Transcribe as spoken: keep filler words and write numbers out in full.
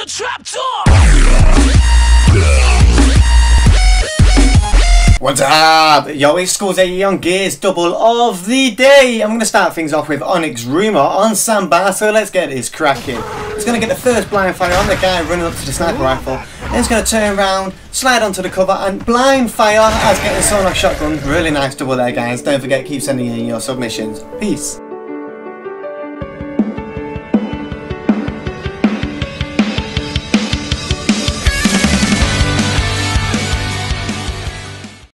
trap door. What's up? Yo, it's Scores eighty on Gears double of the day. I'm going to start things off with Onyx Rumor on Sandbar, so let's get this cracking. He's going to get the first blind fire on the guy running up to the sniper rifle. Then he's going to turn around, slide onto the cover and blind fire as getting someone off shotgun. Really nice double there, guys. Don't forget, keep sending in your submissions. Peace.